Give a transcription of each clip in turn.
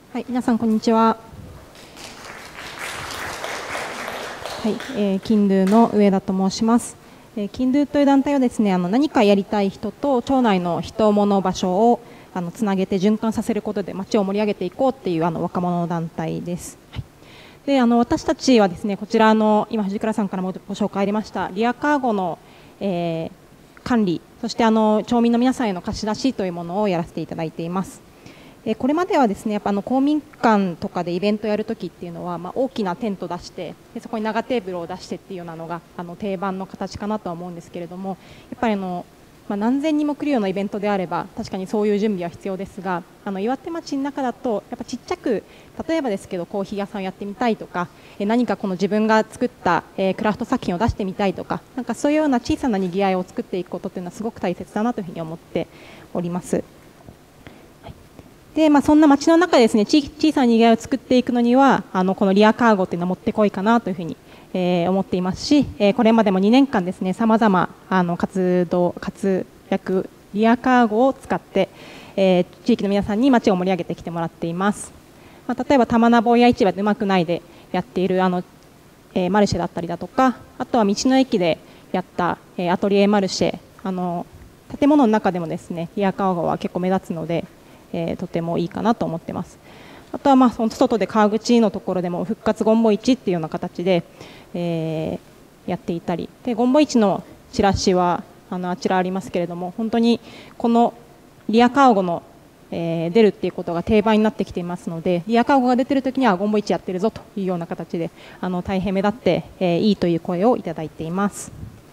はい、皆さんこんにちは。はい、Kindu の上田と申します。Kindu という団体はですね、何かやりたい人と町内の人、物、場所をつなげて循環させることで街を盛り上げていこうっていう若者の団体です。はい、で私たちはですね、こちら今藤倉さんからもご紹介ありましたリアカーゴの、管理、そして町民の皆さんへの貸し出しというものをやらせていただいています。これまではですね、やっぱ公民館とかでイベントやるときっていうのは、大きなテント出してでそこに長テーブルを出してっていうようなのが定番の形かなとは思うんですけれども、やっぱり何千人も来るようなイベントであれば確かにそういう準備は必要ですが、岩手町の中だとやっぱちっちゃく、例えばですけどコーヒー屋さんをやってみたいとか、何かこの自分が作った、クラフト作品を出してみたいとか、なんかそういうような小さなにぎわいを作っていくことっていうのはすごく大切だなというふうに思っております。でそんな街の中でですね、小さなにぎわいを作っていくのにはこのリアカーゴというのはもってこいかなというふうに、思っていますし、これまでも2年間ですね、さまざま活躍リアカーゴを使って、地域の皆さんに街を盛り上げてきてもらっています。例えば玉名坊や市場でうまくないでやっているマルシェだったりだとか、あとは道の駅でやったアトリエマルシェ、建物の中でもですねリアカーゴは結構目立つので、とてもいいかなと思っています。あとはその外で川口のところでも復活ゴンボ市っていうような形で、やっていたりで、ゴンボ市のチラシはあちらありますけれども、本当にこのリアカーゴの、出るっていうことが定番になってきていますので、リアカーゴが出ているときにはゴンボ市やってるぞというような形で大変目立って、いいという声をいただいています。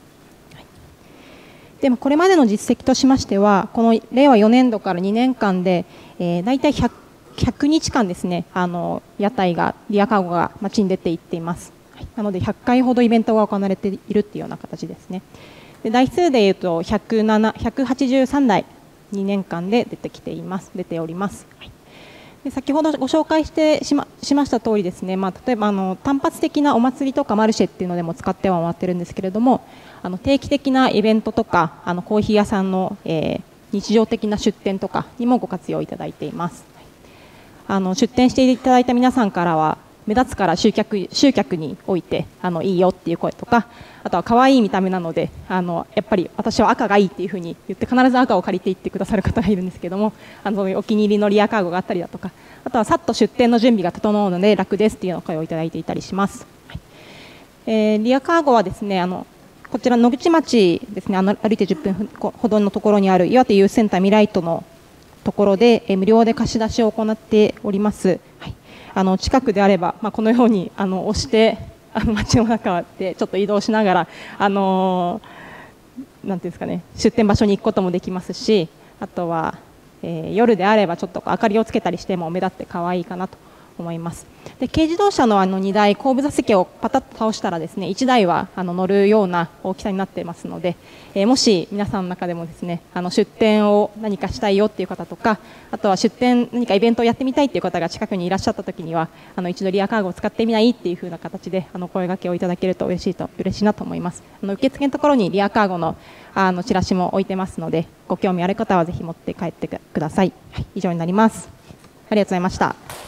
でもこれまでの実績としましては、この令和4年度から2年間で、大体100日間ですね、屋台がリアカーゴが街に出ていっています。なので100回ほどイベントが行われているというような形ですね。で台数でいうと183台2年間で出ております。で先ほどご紹介しました通りですね、例えば単発的なお祭りとかマルシェっていうのでも使っては回ってるんですけれども、定期的なイベントとかコーヒー屋さんの、日常的な出店とかにもご活用いただいています。出店していただいた皆さんからは目立つから集客においていいよっていう声とか、あとは可愛い見た目なのでやっぱり私は赤がいいっていうふうに言って必ず赤を借りていってくださる方がいるんですけども、お気に入りのリアカーゴがあったりだとか、あとはさっと出店の準備が整うので楽ですっていうような声をいただいていたりします。リアカーゴはですねこちら野口町ですね、歩いて10分ほどのところにある岩手ユースセンターミライトのところで無料で貸し出しを行っております。近くであれば、このように押して街の中でちょっと移動しながらなんていうんですかね、出店場所に行くこともできますし、あとは、夜であればちょっと明かりをつけたりしても目立って可愛いかなと思います。で軽自動車の2台後部座席をパタッと倒したらですね、1台は乗るような大きさになっていますので、もし皆さんの中でもですね出店を何かしたいよっていう方とか、あとは出店何かイベントをやってみたいっていう方が近くにいらっしゃった時には一度リアカーゴを使ってみないっていう風な形で声掛けをいただけると嬉しいなと思います。受付のところにリアカーゴのチラシも置いてますので、ご興味ある方はぜひ持って帰ってください。以上になります。ありがとうございました。